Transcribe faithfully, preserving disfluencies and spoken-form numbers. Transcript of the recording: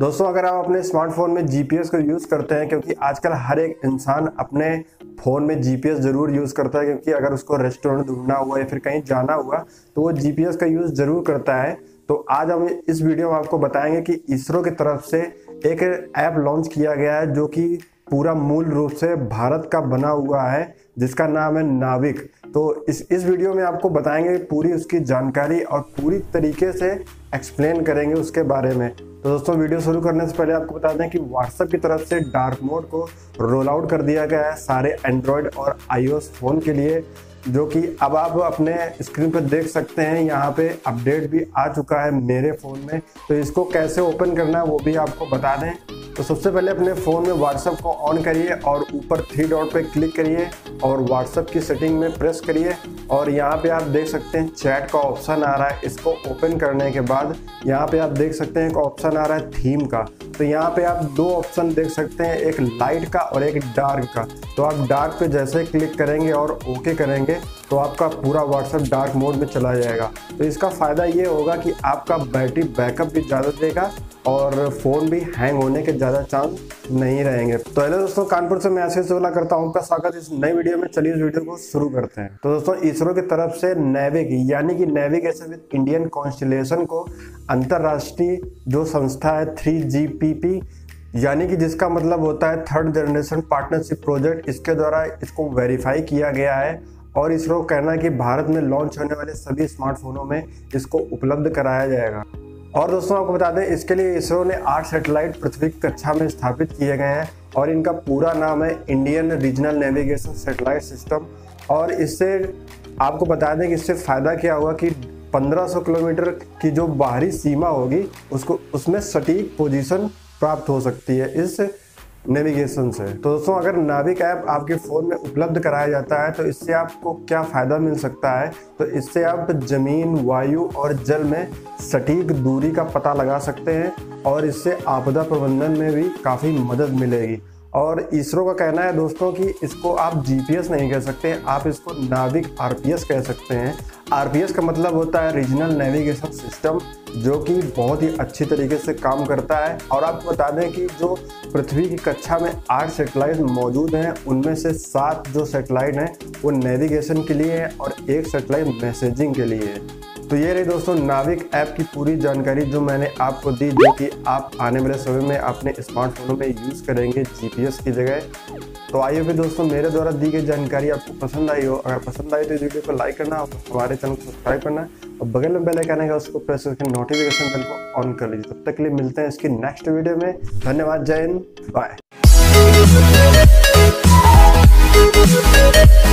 दोस्तों, अगर आप अपने स्मार्टफोन में जीपीएस को यूज़ करते हैं, क्योंकि आजकल हर एक इंसान अपने फ़ोन में जीपीएस ज़रूर यूज़ करता है, क्योंकि अगर उसको रेस्टोरेंट ढूंढना हुआ या फिर कहीं जाना हुआ तो वो जीपीएस का यूज़ ज़रूर करता है। तो आज हम इस वीडियो में आपको बताएंगे कि इसरो की तरफ से एक ऐप लॉन्च किया गया है जो कि पूरा मूल रूप से भारत का बना हुआ है, जिसका नाम है नाविक। तो इस इस वीडियो में आपको बताएंगे पूरी उसकी जानकारी और पूरी तरीके से एक्सप्लेन करेंगे उसके बारे में। तो दोस्तों, वीडियो शुरू करने से पहले आपको बता दें कि व्हाट्सएप की तरफ से डार्क मोड को रोल आउट कर दिया गया है सारे एंड्रॉयड और आईओएस फ़ोन के लिए, जो कि अब आप अपने स्क्रीन पर देख सकते हैं। यहाँ पे अपडेट भी आ चुका है मेरे फ़ोन में। तो इसको कैसे ओपन करना है वो भी आपको बता दें। तो सबसे पहले अपने फ़ोन में व्हाट्सएप को ऑन करिए और ऊपर थ्री डॉट पे क्लिक करिए और व्हाट्सएप की सेटिंग में प्रेस करिए और यहाँ पे आप देख सकते हैं चैट का ऑप्शन आ रहा है। इसको ओपन करने के बाद यहाँ पे आप देख सकते हैं एक ऑप्शन आ रहा है थीम का। तो यहाँ पे आप दो ऑप्शन देख सकते हैं, एक लाइट का और एक डार्क का। तो आप डार्क पे जैसे क्लिक करेंगे और ओके करेंगे तो आपका पूरा व्हाट्सएप डार्क मोड में चला जाएगा। तो इसका फ़ायदा ये होगा कि आपका बैटरी बैकअप भी ज़्यादा देगा और फ़ोन भी हैंग होने के ज़्यादा चांस नहीं रहेंगे। तो हेलो दोस्तों, कानपुर से मैं आशीष वाला करता हूँ आपका स्वागत इस नई वीडियो में। चलिए इस वीडियो को शुरू करते हैं। तो दोस्तों, इसरो की तरफ से नेविक यानी कि नेविगेशन विद इंडियन कॉन्स्टेलेशन को अंतर्राष्ट्रीय जो संस्था है थ्री जी पी पी यानी कि जिसका मतलब होता है थर्ड जनरेशन पार्टनरशिप प्रोजेक्ट, इसके द्वारा इसको वेरीफाई किया गया है और इसरो कहना है कि भारत में लॉन्च होने वाले सभी स्मार्टफोनों में इसको उपलब्ध कराया जाएगा। और दोस्तों, आपको बता दें इसके लिए इसरो ने आठ सैटेलाइट पृथ्वी की कक्षा में स्थापित किए गए हैं और इनका पूरा नाम है Indian regional navigation satellite system. और इससे आपको बता दें कि इससे फ़ायदा क्या होगा कि पंद्रह सौ किलोमीटर की जो बाहरी सीमा होगी उसको उसमें सटीक पोजीशन प्राप्त हो सकती है इस नेविगेशन से। तो दोस्तों, अगर नाविक ऐप आपके फ़ोन में उपलब्ध कराया जाता है तो इससे आपको क्या फ़ायदा मिल सकता है, तो इससे आप ज़मीन, वायु और जल में सटीक दूरी का पता लगा सकते हैं और इससे आपदा प्रबंधन में भी काफ़ी मदद मिलेगी। और इसरो का कहना है दोस्तों कि इसको आप जीपीएस नहीं कह सकते, आप इसको नाविक आरपीएस कह सकते हैं। आरपीएस का मतलब होता है रीजनल नेविगेशन सिस्टम, जो कि बहुत ही अच्छी तरीके से काम करता है। और आपको बता दें कि जो पृथ्वी की कक्षा में आठ सैटेलाइट मौजूद हैं, उनमें से सात जो सैटेलाइट हैं वो नेविगेशन के लिए है और एक सैटेलाइट मैसेजिंग के लिए है। तो ये रही दोस्तों नाविक ऐप की पूरी जानकारी जो मैंने आपको दी, जो कि आप आने वाले समय में अपने स्मार्टफोनों में यूज़ करेंगे जीपीएस की जगह। तो आइए फिर दोस्तों, मेरे द्वारा दी गई जानकारी आपको पसंद आई हो। अगर पसंद आई तो इस वीडियो को लाइक करना और हमारे चैनल को सब्सक्राइब करना और बगल में बेल आइकन है उसको प्रेस करके नोटिफिकेशन बेल को ऑन कर लीजिए। तब तक के लिए मिलते हैं इसकी नेक्स्ट वीडियो में। धन्यवाद, जय हिंद, बाय।